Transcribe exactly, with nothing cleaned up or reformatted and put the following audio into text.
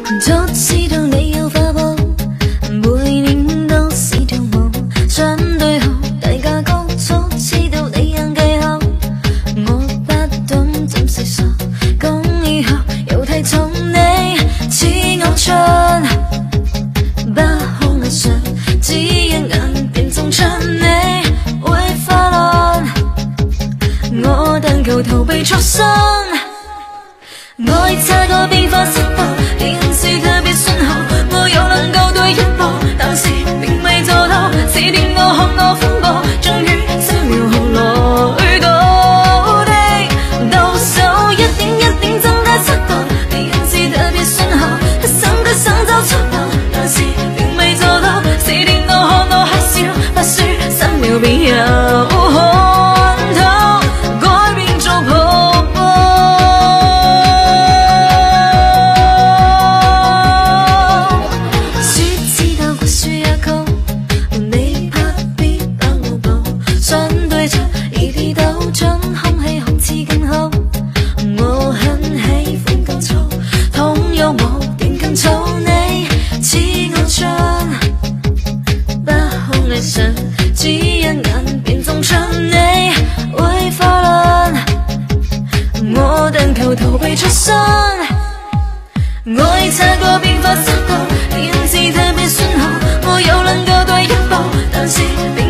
就知道你有花苞，每年都是跳舞，相對好，大家高速知道你硬技巧，我不懂怎是傻，講以後又睇重你似偶像，不好藝術，只一眼便中槍你會發爛，我但求逃避錯身。愛這個變化失敗，連是特別順口，我又能夠對一步，但是並未做到，似電我看我風波，終於三秒後來到的到手，一點一點增加速度，連是特別順口，不想不想找出路，但是並未做到，似電我看我黑笑，不輸三秒便有。只一眼便中槍你會發爛，我但求逃避出身。愛這個變化速度，連是特別順口，我又能夠對一步，但是